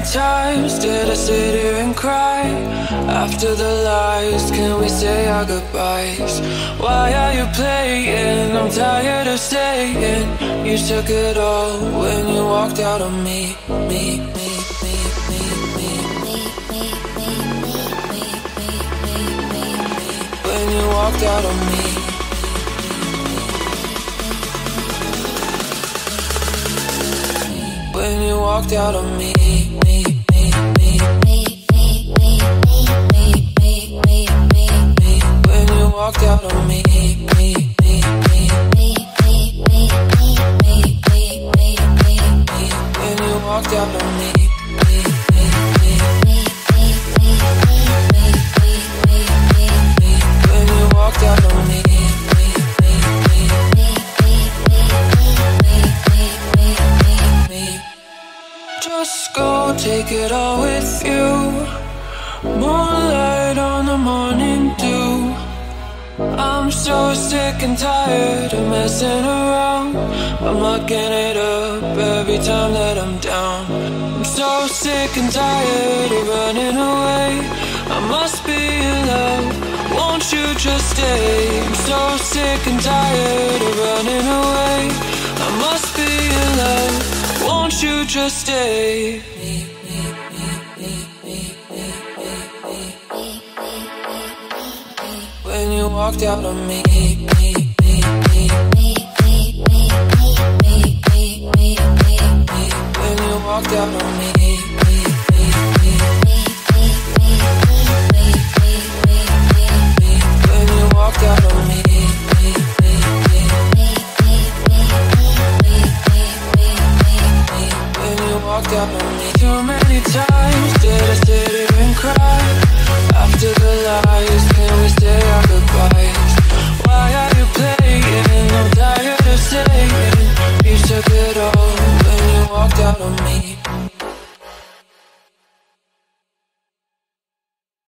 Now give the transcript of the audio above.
times did I sit here and cry? After the lies, can we say our goodbyes? Why are you playing? I'm tired of staying. You took it all when you walked out on me. When you walked out on me. When you walked out on me. When you walked out on me. When you walked out on me. When you walked out on me. Just go, take it all with you. Moonlight on the morning dew. I'm so sick and tired of messing around. I'm mucking it up every time that I'm down. I'm so sick and tired of running away. I must be in love, won't you just stay? I'm so sick and tired of running away. I must be in love, won't you just stay? When you walked out on me. When you walked out on me. When you walked out on me. When you walked out on me. Too many times did I sit here and cry? After the lies, can we say our goodbyes? Why are you playing? I'm tired of saying you took it all when you walked out on me.